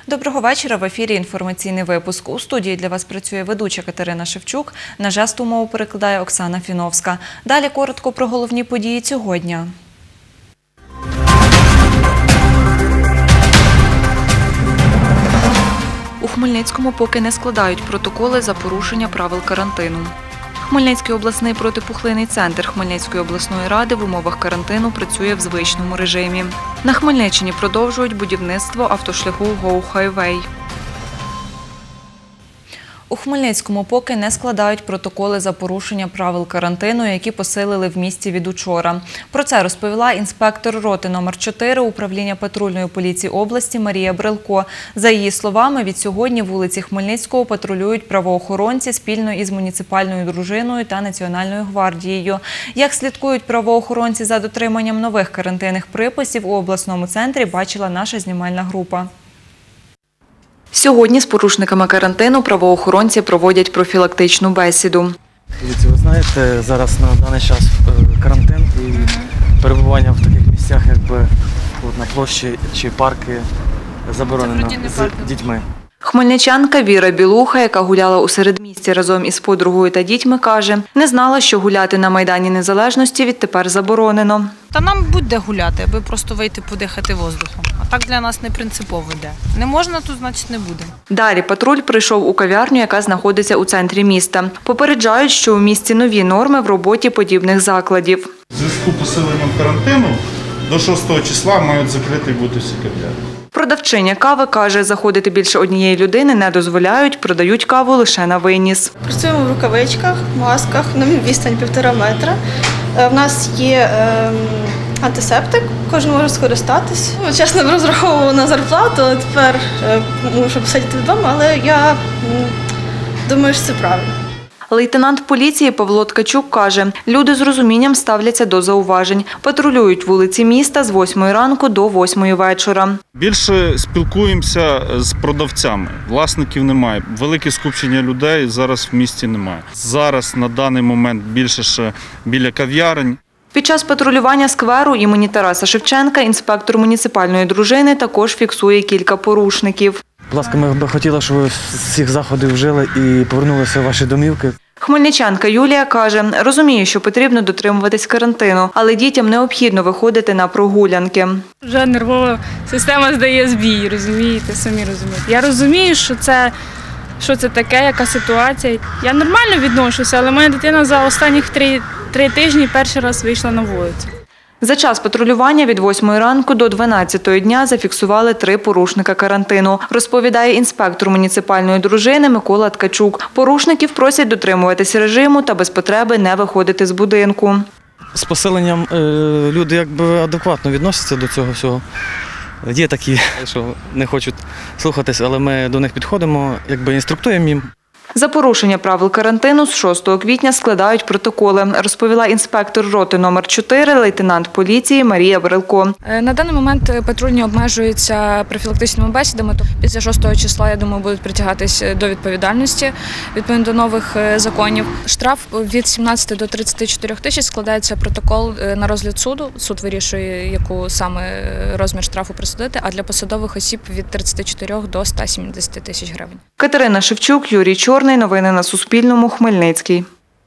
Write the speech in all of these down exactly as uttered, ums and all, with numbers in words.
Доброго вечора. В ефірі інформаційний випуск. У студії для вас працює ведуча Катерина Шевчук. На жестову мову перекладає Оксана Фіновська. Далі коротко про головні події цього дня. У Хмельницькому поки не складають протоколи за порушення правил карантину. Хмельницький обласний протипухлинний центр Хмельницької обласної ради в умовах карантину працює в звичному режимі. На Хмельниччині продовжують будівництво автошляху Go Highway. У Хмельницькому поки не складають протоколи за порушення правил карантину, які посилили в місті від учора. Про це розповіла інспектор роти номер чотири управління патрульної поліції області Марія Брилко. За її словами, від сьогодні вулиці Хмельницького патрулюють правоохоронці спільно із муніципальною дружиною та Національною гвардією. Як слідкують правоохоронці за дотриманням нових карантинних приписів у обласному центрі, бачила наша знімальна група. Сьогодні з порушниками карантину правоохоронці проводять профілактичну бесіду. Ви знаєте, зараз на даний час карантин і перебування в таких місцях, якби на площі чи парки, заборонено з дітьми. Хмельничанка Віра Білуха, яка гуляла у середмісті разом із подругою та дітьми, каже, не знала, що гуляти на Майдані Незалежності відтепер заборонено. Та нам будь-де гуляти, аби просто вийти подихати воздухом. А так для нас не принципово йде. Не можна, то значить не буде. Далі патруль прийшов у кав'ярню, яка знаходиться у центрі міста. Попереджають, що у місті нові норми в роботі подібних закладів. У зв'язку з посиленням карантину до шостого числа мають закриті бути всі кав'ярні. Продавчиня кави каже, заходити більше однієї людини не дозволяють, продають каву лише на виніс. Працюємо в рукавичках, масках, на відстань півтора метра. В нас є е, антисептик, кожен може скористатись. Ну, чесно, розраховувала на зарплату, але тепер е, можу посидіти вдома, але я м, думаю, що це правильно. Лейтенант поліції Павло Ткачук каже, люди з розумінням ставляться до зауважень. Патрулюють вулиці міста з восьмої ранку до восьмої вечора. Більше спілкуємося з продавцями. Власників немає. Велике скупчення людей зараз в місті немає. Зараз на даний момент більше ще біля кав'ярень. Під час патрулювання скверу імені Тараса Шевченка інспектор муніципальної дружини також фіксує кілька порушників. Будь ласка, ми б хотіли, щоб ви з цих заходів вжили і повернулися в ваші домівки. Хмельничанка Юлія каже, розуміє, що потрібно дотримуватись карантину, але дітям необхідно виходити на прогулянки. Вже нервова система здає збій, розумієте, самі розумієте. Я розумію, що це, що це таке, яка ситуація. Я нормально відношуся, але моя дитина за останніх три, три тижні перший раз вийшла на вулицю. За час патрулювання від восьмої ранку до дванадцятої дня зафіксували три порушника карантину, розповідає інспектор муніципальної дружини Микола Ткачук. Порушників просять дотримуватись режиму та без потреби не виходити з будинку. З поселенням е, люди якби адекватно відносяться до цього всього. Є такі, що не хочуть слухатись, але ми до них підходимо, якби інструктуємо їм. За порушення правил карантину з шостого квітня складають протоколи, розповіла інспектор роти номер чотири лейтенант поліції Марія Брилко. На даний момент патрульні обмежуються профілактичними бесідами. Після шостого числа, я думаю, будуть притягатись до відповідальності відповідно до нових законів. Штраф від сімнадцяти до тридцяти чотирьох тисяч, складається протокол на розгляд суду. Суд вирішує, яку саме розмір штрафу присудити, а для посадових осіб від тридцяти чотирьох до ста сімдесяти тисяч гривень. Катерина Шевчук, Юрій Чорний. Новини на Суспільному. Хмельницький.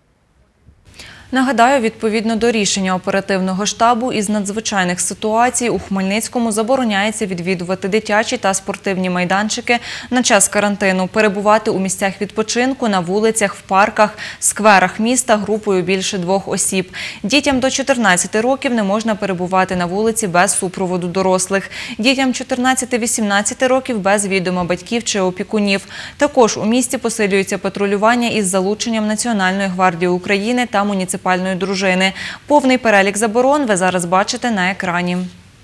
Нагадаю, відповідно до рішення оперативного штабу із надзвичайних ситуацій у Хмельницькому забороняється відвідувати дитячі та спортивні майданчики на час карантину, перебувати у місцях відпочинку, на вулицях, в парках, скверах міста групою більше двох осіб. Дітям до чотирнадцяти років не можна перебувати на вулиці без супроводу дорослих. Дітям чотирнадцяти-вісімнадцяти років без відома батьків чи опікунів. Також у місті посилюється патрулювання із залученням Національної гвардії України та муніципальної дружини. Повний перелік заборон ви зараз бачите на екрані.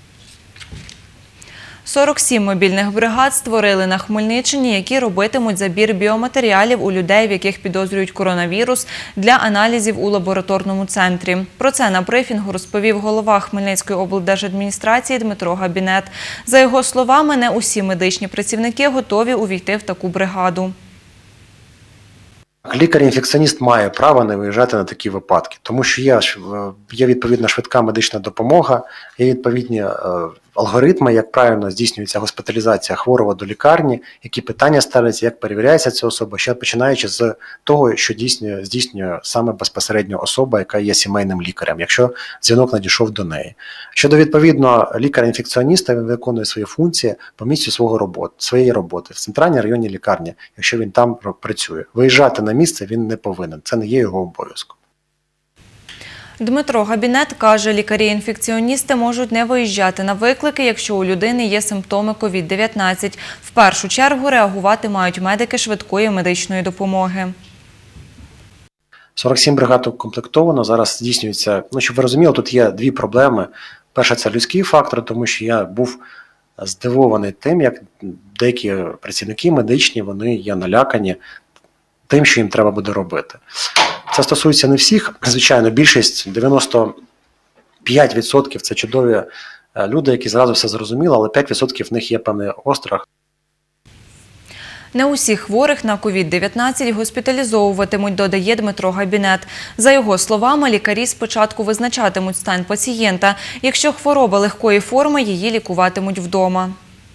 сорок сім мобільних бригад створили на Хмельниччині, які робитимуть забір біоматеріалів у людей, в яких підозрюють коронавірус, для аналізів у лабораторному центрі. Про це на брифінгу розповів голова Хмельницької облдержадміністрації Дмитро Габінет. За його словами, не усі медичні працівники готові увійти в таку бригаду. Лікар-інфекціоніст має право не виїжджати на такі випадки, тому що є, є відповідна швидка медична допомога, є відповідні алгоритми, як правильно здійснюється госпіталізація хворого до лікарні, які питання ставляться, як перевіряється ця особа, ще починаючи з того, що здійснює, здійснює саме безпосередньо особа, яка є сімейним лікарем, якщо дзвінок надійшов до неї. Щодо відповідно лікаря-інфекціоніста, він виконує свої функції по місцю свого роботи, своєї роботи в центральній районній лікарні, якщо він там працює. Виїжджати на місце він не повинен, це не є його обов'язком. Дмитро Габінет каже, лікарі-інфекціоністи можуть не виїжджати на виклики, якщо у людини є симптоми ковід дев'ятнадцять. В першу чергу реагувати мають медики швидкої медичної допомоги. сорок сім бригад укомплектовано, зараз здійснюється, ну щоб ви розуміли, тут є дві проблеми. Перше – це людський фактор, тому що я був здивований тим, як деякі працівники медичні, вони є налякані тим, що їм треба буде робити. Це стосується не всіх, звичайно, більшість, дев'яносто п'ять відсотків – це чудові люди, які зразу все зрозуміли, але п'ять відсотків в них є певний острах. Не усіх хворих на ковід дев'ятнадцять госпіталізовуватимуть, додає Дмитро Габінет. За його словами, лікарі спочатку визначатимуть стан пацієнта. Якщо хвороба легкої форми, її лікуватимуть вдома.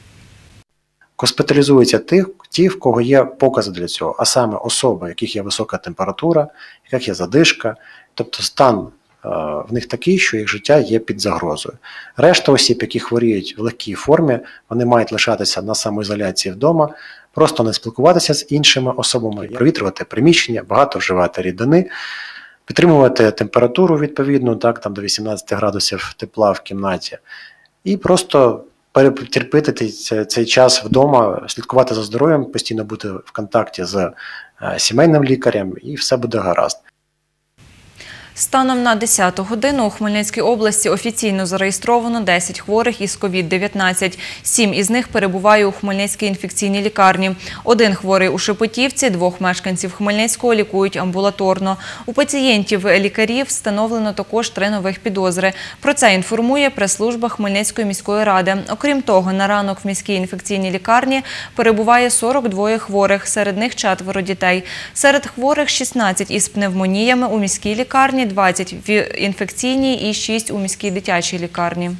Госпіталізуються ті, ті, в кого є покази для цього, а саме особи, в яких є висока температура, в яких є задишка, тобто стан е, в них такий, що їх життя є під загрозою. Решта осіб, які хворіють в легкій формі, вони мають лишатися на самоізоляції вдома, просто не спілкуватися з іншими особами, провітрювати приміщення, багато вживати рідини, підтримувати температуру відповідну, так, там до вісімнадцяти градусів тепла в кімнаті, і просто перетерпіти цей час вдома, слідкувати за здоров'ям, постійно бути в контакті з сімейним лікарем, і все буде гаразд. Станом на десяту годину у Хмельницькій області офіційно зареєстровано десять хворих із ковід дев'ятнадцять. Сім із них перебуває у Хмельницькій інфекційній лікарні. Один хворий у Шепетівці, двох мешканців Хмельницького лікують амбулаторно. У пацієнтів-лікарів встановлено також три нових підозри. Про це інформує прес-служба Хмельницької міської ради. Окрім того, на ранок в міській інфекційній лікарні перебуває сорок два хворих, серед них четверо дітей. Серед хворих шістнадцять із пневмоніями у міській лікарні, двадцять в інфекційній і шість у міській дитячій лікарні.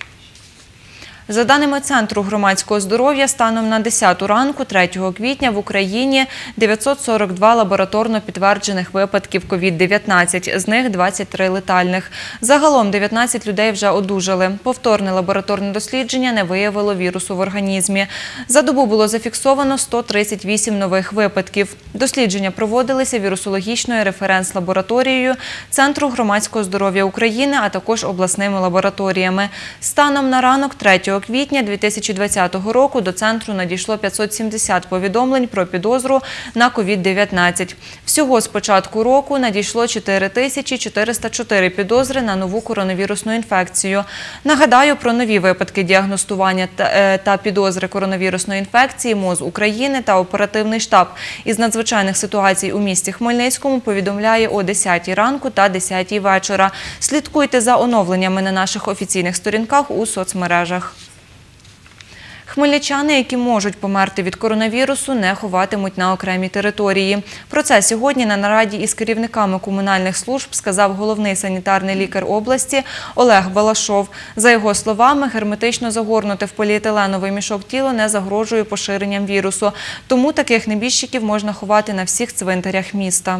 За даними Центру громадського здоров'я, станом на десяту ранку третього квітня в Україні дев'ятсот сорок два лабораторно підтверджених випадків ковід дев'ятнадцять, з них двадцять три летальних. Загалом дев'ятнадцять людей вже одужали. Повторне лабораторне дослідження не виявило вірусу в організмі. За добу було зафіксовано сто тридцять вісім нових випадків. Дослідження проводилися вірусологічною референс-лабораторією Центру громадського здоров'я України, а також обласними лабораторіями. Станом на ранок третього квітня дві тисячі двадцятого року до центру надійшло п'ятсот сімдесят повідомлень про підозру на ковід дев'ятнадцять. Всього з початку року надійшло чотири тисячі чотириста чотири підозри на нову коронавірусну інфекцію. Нагадаю, про нові випадки діагностування та підозри коронавірусної інфекції МОЗ України та оперативний штаб із надзвичайних ситуацій у місті Хмельницькому повідомляє о десятій ранку та десятій вечора. Слідкуйте за оновленнями на наших офіційних сторінках у соцмережах. Хмельничани, які можуть померти від коронавірусу, не ховатимуть на окремій території. Про це сьогодні на нараді із керівниками комунальних служб сказав головний санітарний лікар області Олег Балашов. За його словами, герметично загорнуте в поліетиленовий мішок тіло не загрожує поширенням вірусу. Тому таких небіжчиків можна ховати на всіх цвинтарях міста.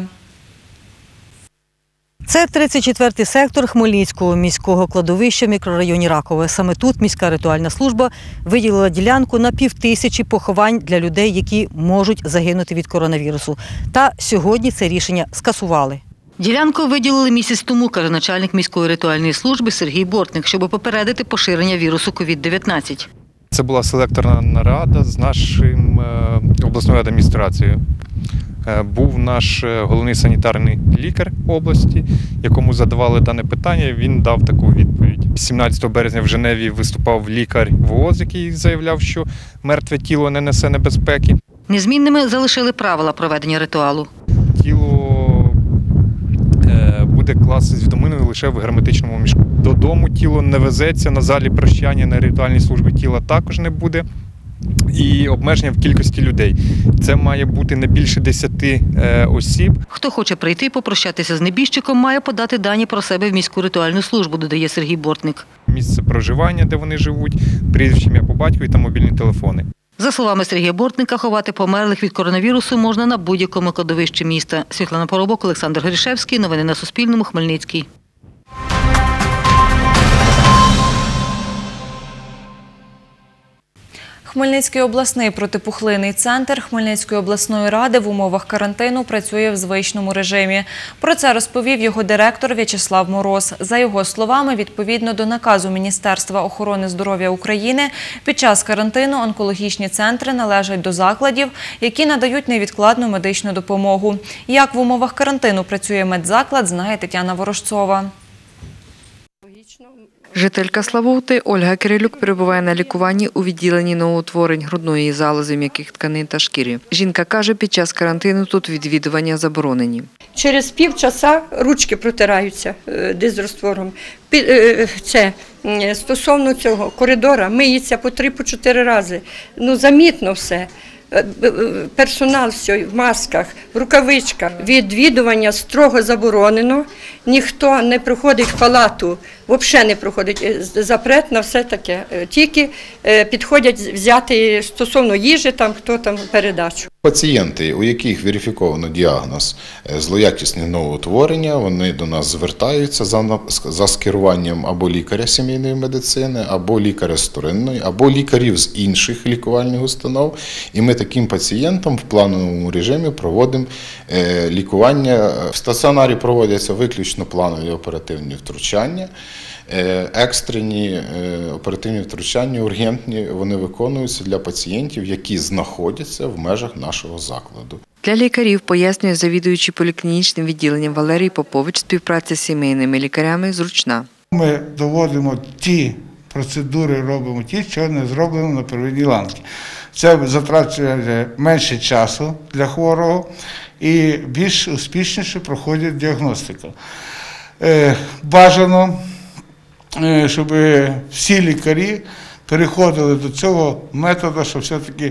Це тридцять четвертий сектор Хмельницького міського кладовища в мікрорайоні Ракове. Саме тут міська ритуальна служба виділила ділянку на півтисячі поховань для людей, які можуть загинути від коронавірусу. Та сьогодні це рішення скасували. Ділянку виділили місяць тому, каже начальник міської ритуальної служби Сергій Бортник, щоб попередити поширення вірусу ковід дев'ятнадцять. Це була селекторна нарада з нашим обласною адміністрацією. Був наш головний санітарний лікар області, якому задавали дане питання, він дав таку відповідь. сімнадцятого березня в Женеві виступав лікар ВООЗ, який заявляв, що мертве тіло не несе небезпеки. Незмінними залишили правила проведення ритуалу. Тіло буде класти з відоминою лише в герметичному мішку. Додому тіло не везеться, на залі прощання, на ритуальній службі тіла також не буде і обмеження в кількості людей. Це має бути не більше десяти е, осіб. Хто хоче прийти попрощатися з небіжчиком, має подати дані про себе в міську ритуальну службу, додає Сергій Бортник. Місце проживання, де вони живуть, прізвище, ім'я по батькові та мобільні телефони. За словами Сергія Бортника, ховати померлих від коронавірусу можна на будь-якому кладовищі міста. Світлана Поробок, Олександр Гришевський. Новини на Суспільному. Хмельницький. Хмельницький обласний протипухлинний центр Хмельницької обласної ради в умовах карантину працює в звичному режимі. Про це розповів його директор В'ячеслав Мороз. За його словами, відповідно до наказу Міністерства охорони здоров'я України, під час карантину онкологічні центри належать до закладів, які надають невідкладну медичну допомогу. Як в умовах карантину працює медзаклад, знає Тетяна Ворожцова. Жителька Славути Ольга Кирилюк перебуває на лікуванні у відділенні новоутворень грудної залози, м'яких тканин та шкіри. Жінка каже, під час карантину тут відвідування заборонені. Через півчаса ручки протираються дезраствором. Це стосовно цього коридора миється по три, по чотири рази. Ну, замітно все. Персонал все в масках, в рукавичках. Відвідування строго заборонено. Ніхто не приходить в палату, взагалі не проходить запрет на все таке. Тільки підходять взяти стосовно їжі, там хто там передачу. Пацієнти, у яких верифіковано діагноз злоякісне новоутворення, вони до нас звертаються за, за скеруванням або лікаря сімейної медицини, або лікаря з вторинної, або лікарів з інших лікувальних установ. І ми таким пацієнтам в плановому режимі проводимо лікування. В стаціонарі проводяться виключно планові оперативні втручання. Екстрені оперативні втручання, ургентні, вони виконуються для пацієнтів, які знаходяться в межах нашого закладу. Для лікарів, пояснює завідуючий поліклінічним відділенням Валерій Попович, співпраця з сімейними лікарями зручна. Ми доводимо ті процедури, робимо ті, що не зроблено на первинній ланці. Це затрачує менше часу для хворого і більш успішніше проходить діагностика. Бажано, щоб всі лікарі переходили до цього методу, що все-таки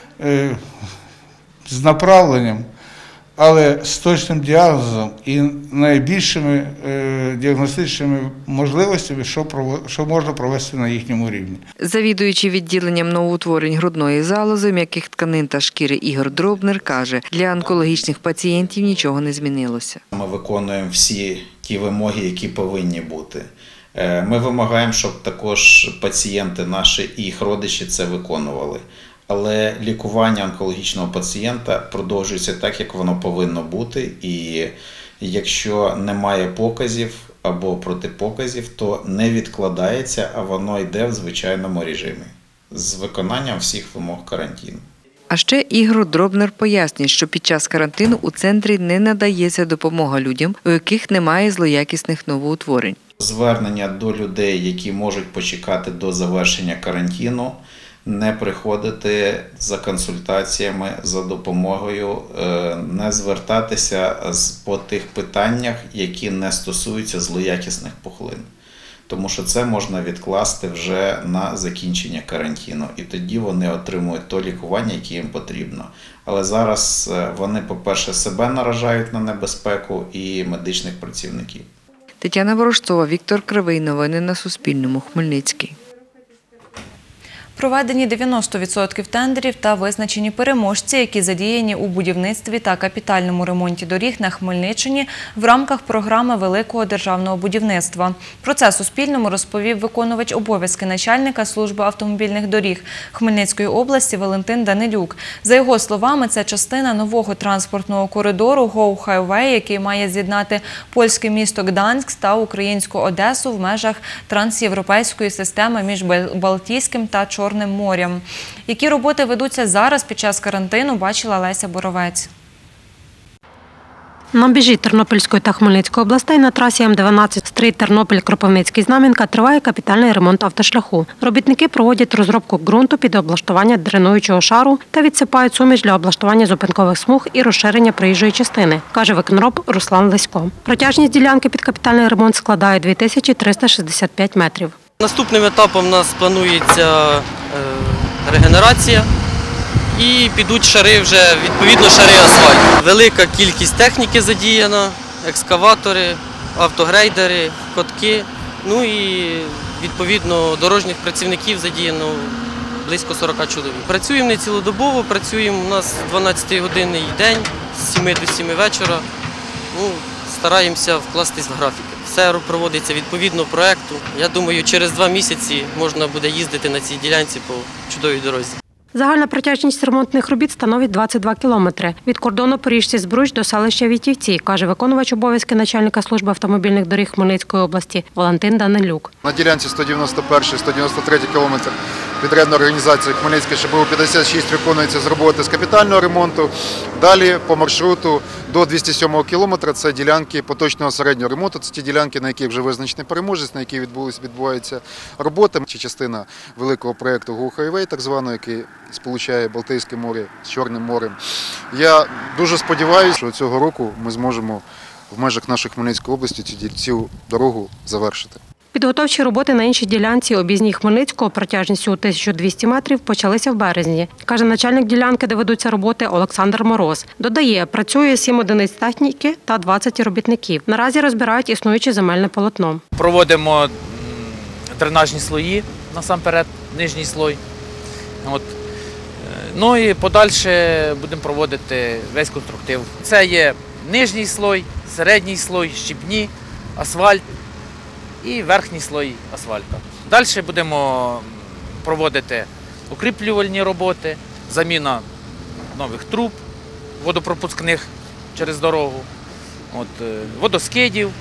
з направленням, але з точним діагнозом і найбільшими діагностичними можливостями, що можна провести на їхньому рівні. Завідуючий відділенням новоутворень грудної залози, м'яких тканин та шкіри Ігор Дробнер каже, для онкологічних пацієнтів нічого не змінилося. Ми виконуємо всі ті вимоги, які повинні бути. Ми вимагаємо, щоб також пацієнти наші і їх родичі це виконували. Але лікування онкологічного пацієнта продовжується так, як воно повинно бути. І якщо немає показів або протипоказів, то не відкладається, а воно йде в звичайному режимі з виконанням всіх вимог карантину. А ще Ігор Дробнер пояснює, що під час карантину у центрі не надається допомога людям, у яких немає злоякісних новоутворень. Звернення до людей, які можуть почекати до завершення карантину, не приходити за консультаціями, за допомогою, не звертатися по тих питаннях, які не стосуються злоякісних пухлин. Тому що це можна відкласти вже на закінчення карантину. І тоді вони отримують то лікування, яке їм потрібно. Але зараз вони, по-перше, себе наражають на небезпеку і медичних працівників. Тетяна Ворожцова, Віктор Кривий. Новини на Суспільному. Хмельницький. Проведені дев'яносто відсотків тендерів та визначені переможці, які задіяні у будівництві та капітальному ремонті доріг на Хмельниччині в рамках програми Великого державного будівництва. Про це Суспільному розповів виконувач обов'язки начальника служби автомобільних доріг Хмельницької області Валентин Данилюк. За його словами, це частина нового транспортного коридору Go Highway, який має з'єднати польське місто Гданськ та українську Одесу в межах трансєвропейської системи між Балтійським та Чорним морем. Які роботи ведуться зараз під час карантину, бачила Леся Боровець. На межі Тернопільської та Хмельницької областей на трасі М дванадцять Стрий Тернопіль-Кропивницький-Знам'янка триває капітальний ремонт автошляху. Робітники проводять розробку ґрунту під облаштування дренуючого шару та відсипають суміш для облаштування зупинкових смуг і розширення проїжджої частини, каже виконроб Руслан Лесько. Протяжність ділянки під капітальний ремонт складає дві тисячі триста шістдесят п'ять метрів. Наступним етапом у нас планується регенерація і підуть шари вже, відповідно, шари асфальту. Велика кількість техніки задіяна, екскаватори, автогрейдери, котки, ну і відповідно дорожніх працівників задіяно близько сорока чоловік. Працюємо не цілодобово, працюємо у нас дванадцятигодинний день з сіми до сіми вечора. Ну, стараємося вкластись в графіки. Все проводиться відповідно проєкту. Я думаю, через два місяці можна буде їздити на цій ділянці по чудовій дорозі. Загальна протяжність ремонтних робіт становить двадцять два кілометри. Від кордону Поріжці-Збруч до селища Вітівці, каже виконувач обов'язки начальника служби автомобільних доріг Хмельницької області Валентин Данилюк. На ділянці сто дев'яносто перший - сто дев'яносто третій кілометр підрядна організація Хмельницьке ШБУ п'ятдесят шість виконується з роботи з капітального ремонту. Далі по маршруту до двохсот сьомого кілометра це ділянки поточного середнього ремонту. Це ті ділянки, на яких вже визначений переможець, на яких відбувається робота. Чи частина великого проєкту Go Highway, так званого, який сполучає Балтійське море з Чорним морем. Я дуже сподіваюся, що цього року ми зможемо в межах нашої Хмельницької області цю, цю дорогу завершити. Підготовчі роботи на іншій ділянці об'їзній Хмельницького протяжністю тисячу двісті метрів почалися в березні, каже начальник ділянки, де ведуться роботи, Олександр Мороз. Додає, працює сім одиниць техніки та двадцять робітників. Наразі розбирають існуюче земельне полотно. Проводимо дренажні слої, насамперед, нижній слой. От. Ну і подальше будемо проводити весь конструктив. Це є нижній слой, середній слой, щебні, асфальт і верхній слой асфальту. Далі будемо проводити укріплювальні роботи, заміна нових труб водопропускних через дорогу, от, водоскидів,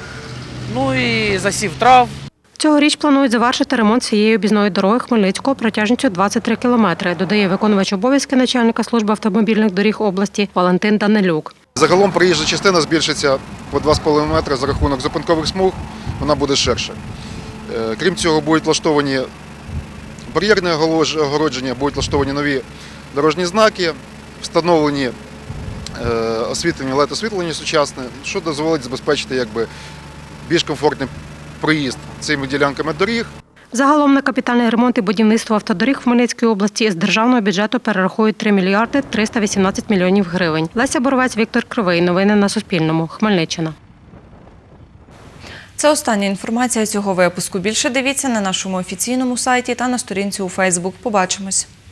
ну і засів трав. Цьогоріч планують завершити ремонт цієї об'їзної дороги Хмельницького протяжністю двадцять три кілометри, додає виконувач обов'язки начальника служби автомобільних доріг області Валентин Данилюк. Загалом проїжджа частина збільшиться по два з половиною метри за рахунок зупинкових смуг, вона буде ширше. Крім цього, будуть влаштовані бар'єрне огородження, будуть влаштовані нові дорожні знаки, встановлені освітлення, лед освітлення сучасне, що дозволить забезпечити якби, більш комфортний проїзд цими ділянками доріг. Загалом на капітальний ремонт і будівництво автодоріг в Хмельницькій області з державного бюджету перерахують три мільярди триста вісімнадцять мільйонів гривень. Леся Боровець, Віктор Кривий. Новини на Суспільному. Хмельниччина. Це остання інформація цього випуску. Більше дивіться на нашому офіційному сайті та на сторінці у Фейсбук. Побачимось.